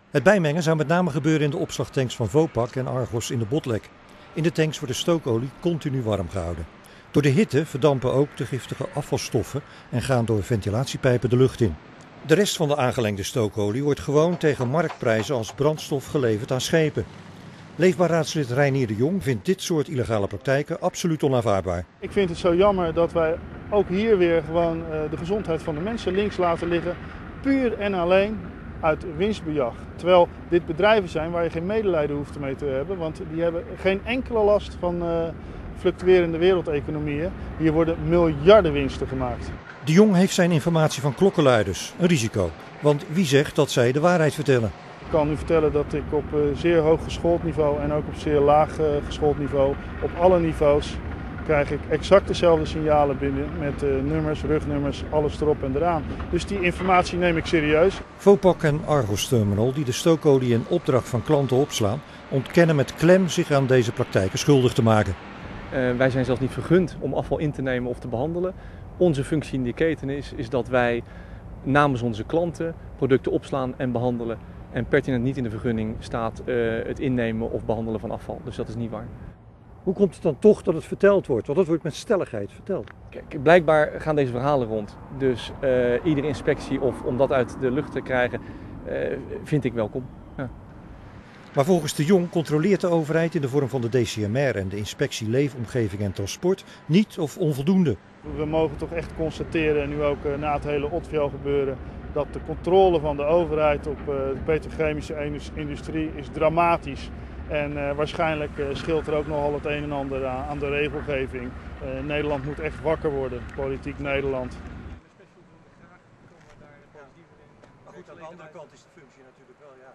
Het bijmengen zou met name gebeuren in de opslagtanks van Vopak en Argos in de Botlek. In de tanks wordt de stookolie continu warm gehouden. Door de hitte verdampen ook de giftige afvalstoffen en gaan door ventilatiepijpen de lucht in. De rest van de aangelengde stookolie wordt gewoon tegen marktprijzen als brandstof geleverd aan schepen. Leefbaar raadslid Reinier de Jong vindt dit soort illegale praktijken absoluut onaanvaardbaar. Ik vind het zo jammer dat wij ook hier weer gewoon de gezondheid van de mensen links laten liggen. Puur en alleen uit winstbejag. Terwijl dit bedrijven zijn waar je geen medelijden hoeft mee te hebben. Want die hebben geen enkele last van fluctuerende wereldeconomieën. Hier worden miljarden winsten gemaakt. De Jong heeft zijn informatie van klokkenluiders. Een risico. Want wie zegt dat zij de waarheid vertellen? Ik kan u vertellen dat ik op zeer hoog geschoold niveau en ook op zeer laag geschoold niveau, op alle niveaus, krijg ik exact dezelfde signalen binnen met nummers, rugnummers, alles erop en eraan. Dus die informatie neem ik serieus. Vopak en Argos Terminal, die de stookolie in opdracht van klanten opslaan, ontkennen met klem zich aan deze praktijken schuldig te maken. Wij zijn zelfs niet vergund om afval in te nemen of te behandelen. Onze functie in die keten is dat wij namens onze klanten producten opslaan en behandelen. En pertinent niet in de vergunning staat het innemen of behandelen van afval. Dus dat is niet waar. Hoe komt het dan toch dat het verteld wordt? Want dat wordt met stelligheid verteld. Kijk, blijkbaar gaan deze verhalen rond. Dus iedere inspectie of om dat uit de lucht te krijgen, vind ik welkom. Ja. Maar volgens de Jong controleert de overheid in de vorm van de DCMR en de inspectie Leefomgeving en Transport niet of onvoldoende. We mogen toch echt constateren, en nu ook na het hele Otvio gebeuren, dat de controle van de overheid op de petrochemische industrie is dramatisch. En waarschijnlijk scheelt er ook nogal het een en ander aan de regelgeving. Nederland moet echt wakker worden, politiek Nederland. Maar goed, aan de andere kant is de functie natuurlijk wel, ja.